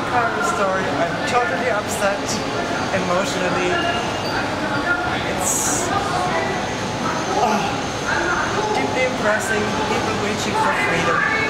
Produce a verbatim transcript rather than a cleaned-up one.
Cairo story. I'm totally upset emotionally. It's oh, deeply impressing, people reaching for freedom.